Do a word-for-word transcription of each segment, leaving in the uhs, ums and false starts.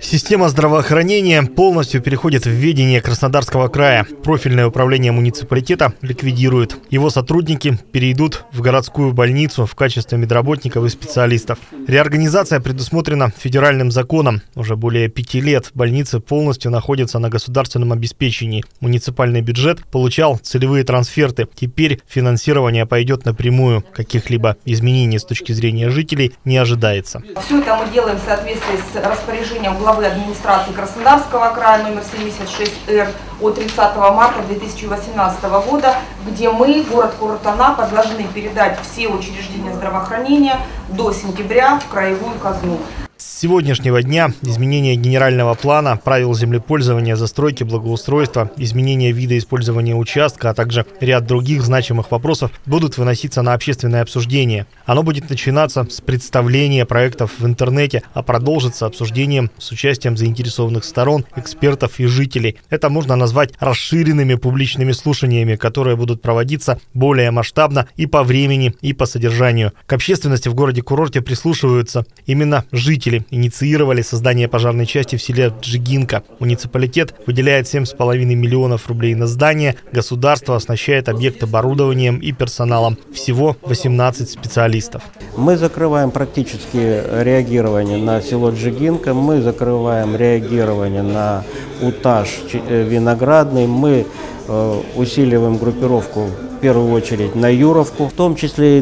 Система здравоохранения полностью переходит в ведение Краснодарского края. Профильное управление муниципалитета ликвидирует. Его сотрудники перейдут в городскую больницу в качестве медработников и специалистов. Реорганизация предусмотрена федеральным законом. Уже более пяти лет больницы полностью находятся на государственном обеспечении. Муниципальный бюджет получал целевые трансферты. Теперь финансирование пойдет напрямую. Каких-либо изменений с точки зрения жителей не ожидается. Все это мы делаем в соответствии с распоряжением главы администрации Краснодарского края номер семьдесят шесть эр от тридцатого марта две тысячи восемнадцатого года, где мы, город Курорт-Анапа, должны передать все учреждения здравоохранения до сентября в краевую казну. С сегодняшнего дня изменение генерального плана, правил землепользования, застройки, благоустройства, изменение вида использования участка, а также ряд других значимых вопросов будут выноситься на общественное обсуждение. Оно будет начинаться с представления проектов в интернете, а продолжится обсуждением с участием заинтересованных сторон, экспертов и жителей. Это можно назвать расширенными публичными слушаниями, которые будут проводиться более масштабно и по времени, и по содержанию. К общественности в городе-курорте прислушиваются именно жители. Инициировали создание пожарной части в селе Джигинка. Муниципалитет выделяет семь с половиной миллионов рублей на здание. Государство оснащает объект оборудованием и персоналом. Всего восемнадцать специалистов. Мы закрываем практически реагирование на село Джигинка. Мы закрываем реагирование на Утаж Виноградный. Мы усиливаем группировку в первую очередь на Юровку, в том числе и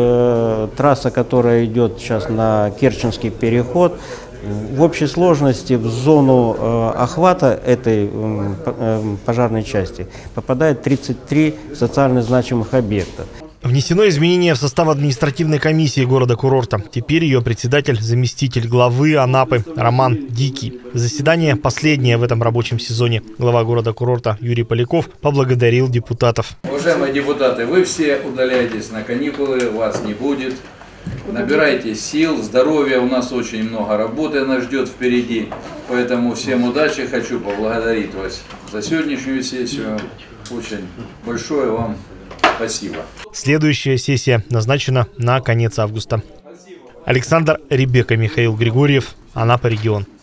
э, трасса, которая идет сейчас на Керченский переход. В общей сложности в зону э, охвата этой э, пожарной части попадает тридцать три социально значимых объекта. Внесено изменение в состав административной комиссии города-курорта. Теперь ее председатель, заместитель главы Анапы Роман Дикий. Заседание последнее в этом рабочем сезоне. Глава города-курорта Юрий Поляков поблагодарил депутатов. Уважаемые депутаты, вы все удаляетесь на каникулы, вас не будет. Набирайте сил, здоровья, у нас очень много работы нас ждет впереди. Поэтому всем удачи, хочу поблагодарить вас за сегодняшнюю сессию. Очень большое вам спасибо. Следующая сессия назначена на конец августа. Александр Ребека, Михаил Григорьев, Анапа регион.